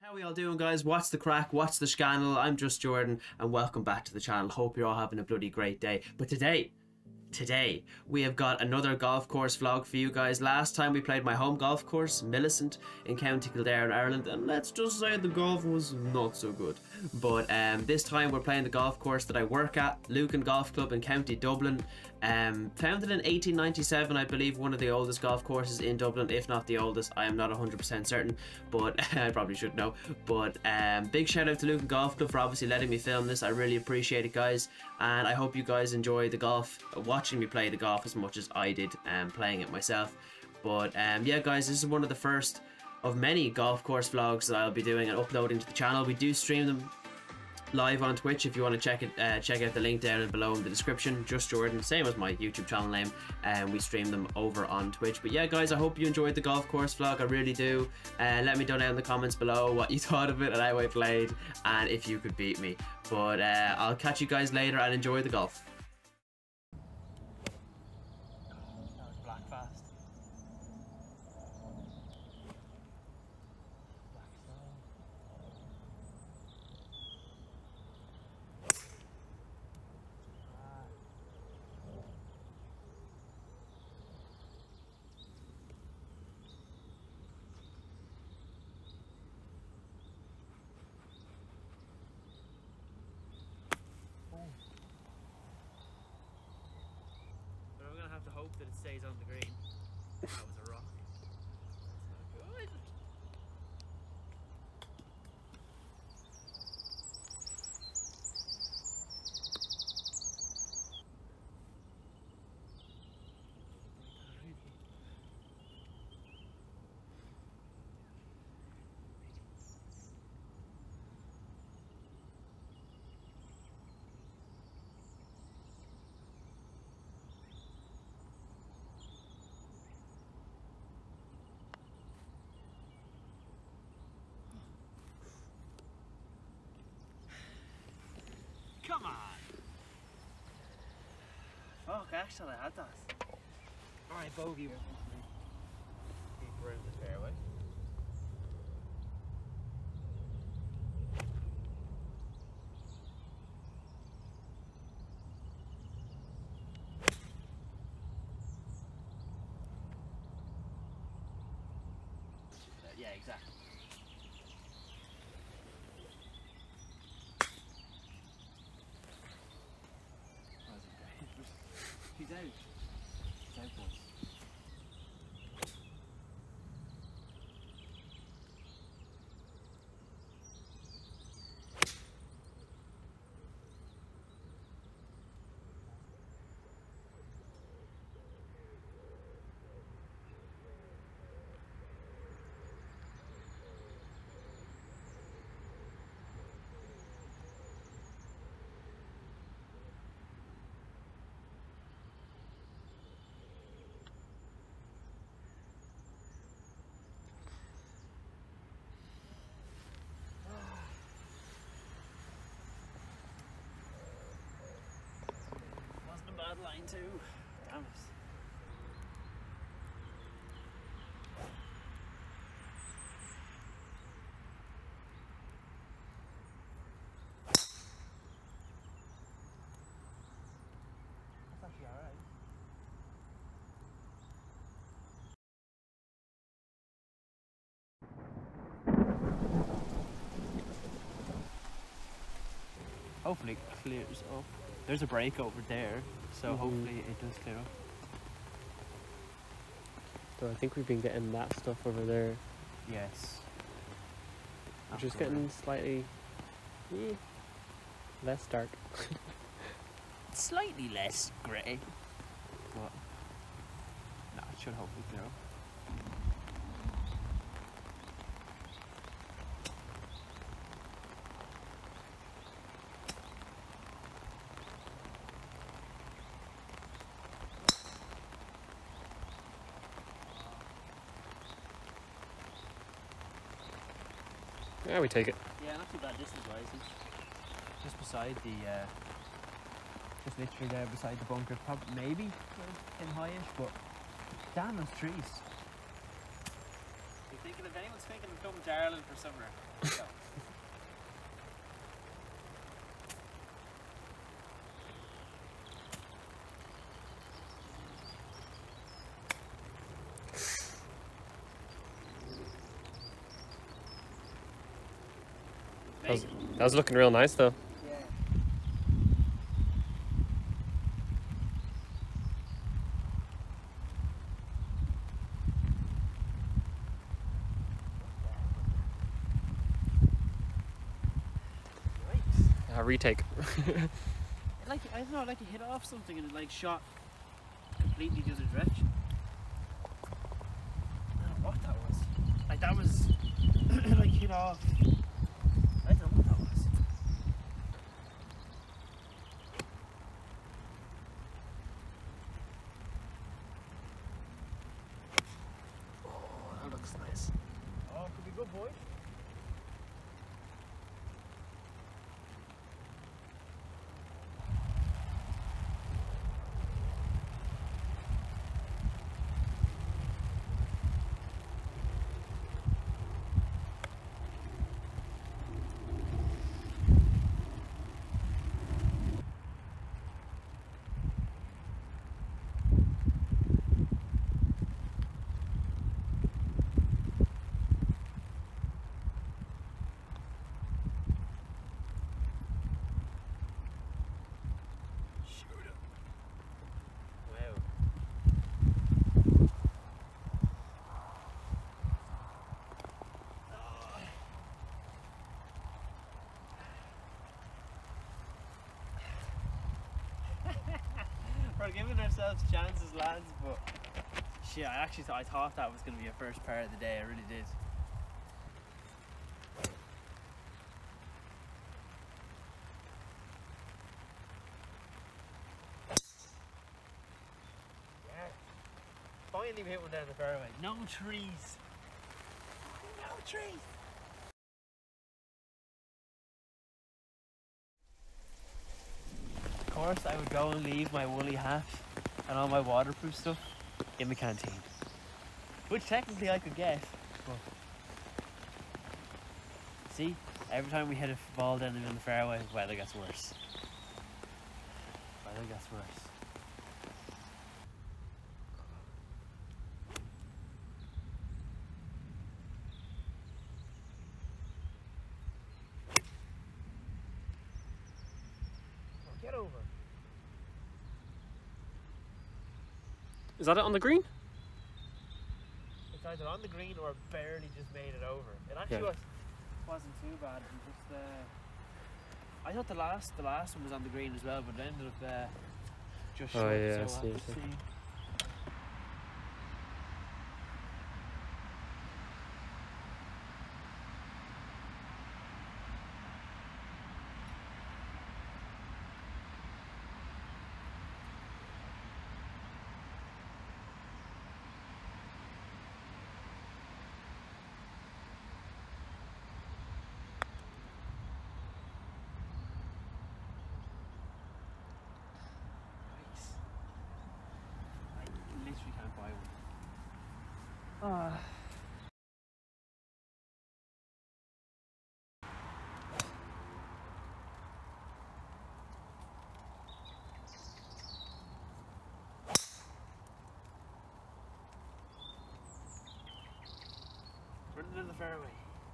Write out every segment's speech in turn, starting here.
How we all doing, guys? What's the crack? What's the scandal? I'm just Jordan and welcome back to the channel. Hope you're all having a bloody great day. But today we have got another golf course vlog for you guys. Last time we played my home golf course, Millicent, in County Kildare in Ireland, and let's just say the golf was not so good. But this time we're playing the golf course that I work at, Lucan Golf Club in County Dublin. Founded in 1897, I believe, one of the oldest golf courses in Dublin, if not the oldest. I am not 100% certain, but I probably should know. But big shout out to Lucan Golf Club for obviously letting me film this. I really appreciate it, guys, and I hope you guys enjoy the golf, watching me play the golf as much as I did playing it myself. But yeah, guys, this is one of the first of many golf course vlogs that I'll be doing and uploading to the channel. We do stream them live on Twitch if you want to check out the link down below in the description. Just Jordan, same as my YouTube channel name, and we stream them over on Twitch. But yeah, guys, I hope you enjoyed the golf course vlog. I really do. Let me know down in the comments below what you thought of it and how I played, and if you could beat me. But I'll catch you guys later and enjoy the golf. That was black fast. But I'm gonna have to hope that it stays on the green. That was a rock. That's not good. Come on! Oh gosh, I had that. Alright, bogey. Deeper in the fairway. Yeah, exactly. He's out. He's out, boys. Wasn't a bad line too. Damn it. That's actually alright. Hopefully it clears up. There's a break over there, so hopefully it does clear up. So I think we've been getting that stuff over there. Yes. Which is getting slightly less dark. Slightly less grey. But no, it should hopefully clear up. Yeah, we take it. Yeah, not too bad distance-wise. Just beside the, just literally there beside the bunker. Probably, maybe in highish, but damn those trees. You thinking of anyone thinking of coming to Ireland for summer. So. That was looking real nice though. Yeah. Retake. Like, I don't know, like you hit off something and it like shot completely the other direction. I don't know what that was. Like that was like hit off. I don't know what that was. Oh, that looks nice. Oh, could be good, boy. We're giving ourselves chances, lads, but shit, I thought that was going to be a first part of the day. I really did. Yeah. Finally we hit one down the fairway. No trees. No trees. Of course, I would go and leave my woolly hat and all my waterproof stuff in the canteen, which technically I could get, but see, every time we hit a ball down the fairway, weather gets worse. Weather gets worse. Get over. Is that it on the green? It's either on the green or barely just made it over. It actually wasn't too bad. It just, I thought the last one was on the green as well, but it ended up just short. Oh yeah, So I we'll see. have to see. I literally can't buy one. Running in the fairway.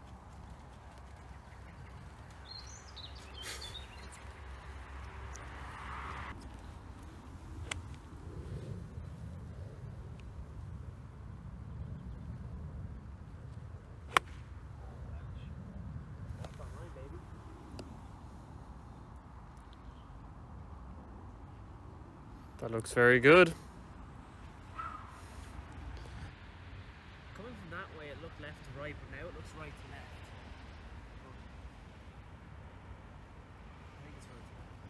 That's on mine, baby. That looks very good. Coming from that way, it looked left to right, but now it looks right to left. I think it's right to left.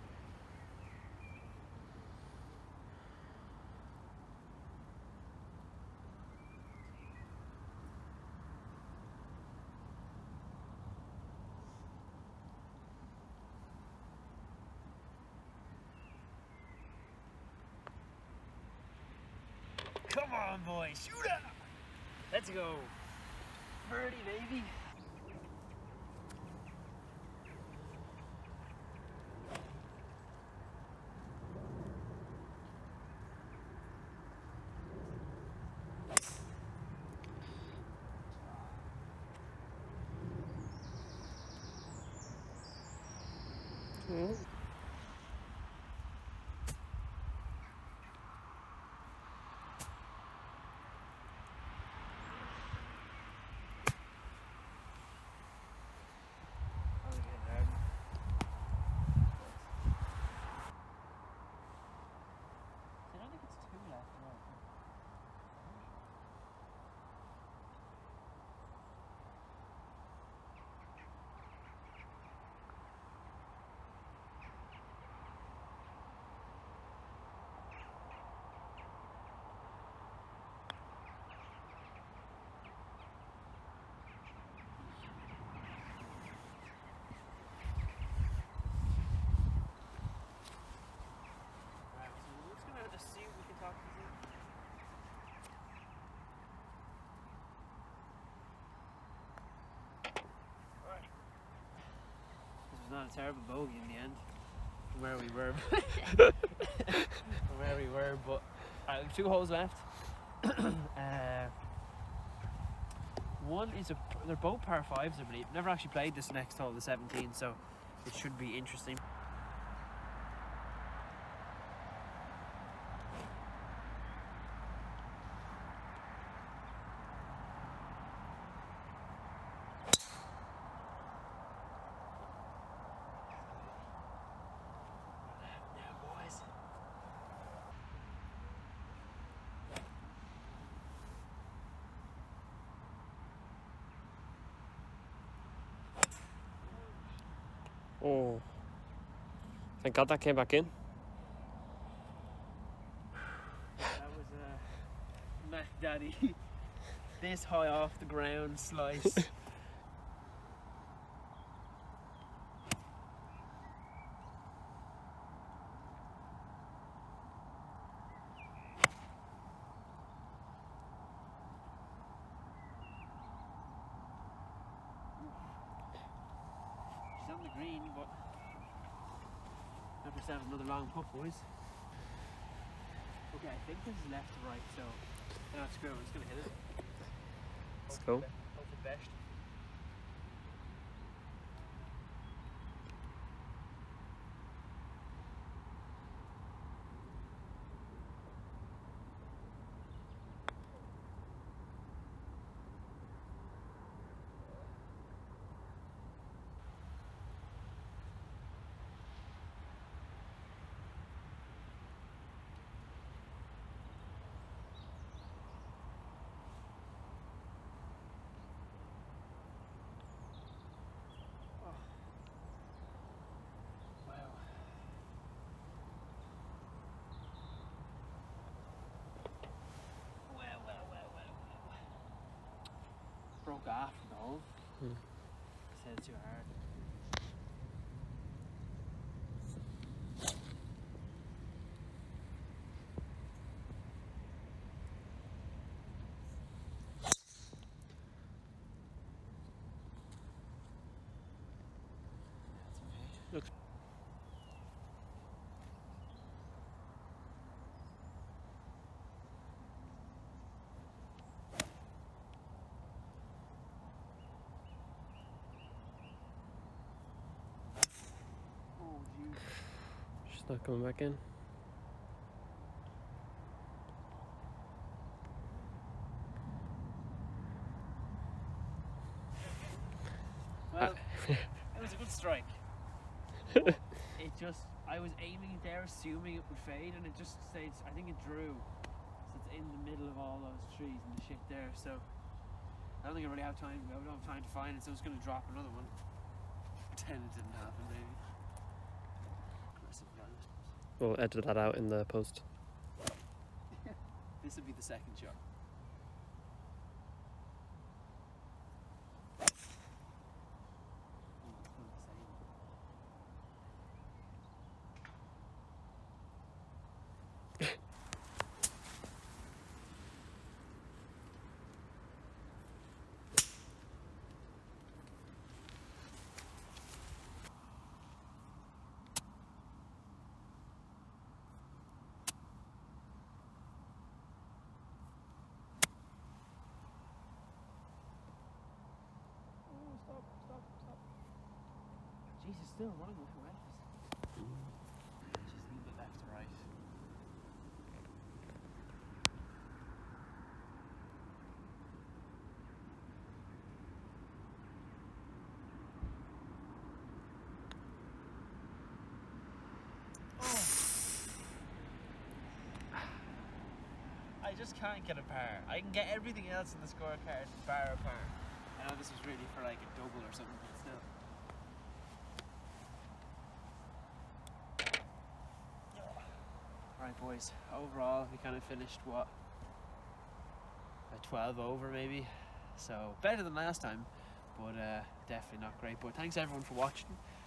Come on, boys, shoot up! Let's go. birdie, baby. Mm. Not a terrible bogey in the end from where we were but 2 holes left. One is they're both par 5s, I believe. Never actually played this next hole, the 17, so it should be interesting. Oh. Thank God that came back in. That was a Mac Daddy. This high off the ground slice. She's on the green, but have yourself another long putt, boys. Okay, I think this is left to right, so no, screw it, I'm just gonna hit it. Let's go. Hope for best. Broke off the hole. Said too hard. Looks. She's not coming back in. Well, it was a good strike. It just, I was aiming it there, assuming it would fade, and it just stayed, I think it drew. So it's in the middle of all those trees and the shit there, so I don't think I really have time, I don't have time to find it, so I was going to drop another one. Pretend it didn't happen, maybe. We'll edit that out in the post. This would be the second shot. pace is still wrong with whoever's. Just a little bit left to right. I just can't get a par. I can get everything else in the scorecard bar a par. I know this was really for like a double or something, but still. Alright boys, overall we kind of finished what? A 12 over maybe. So better than last time, but definitely not great. But thanks everyone for watching.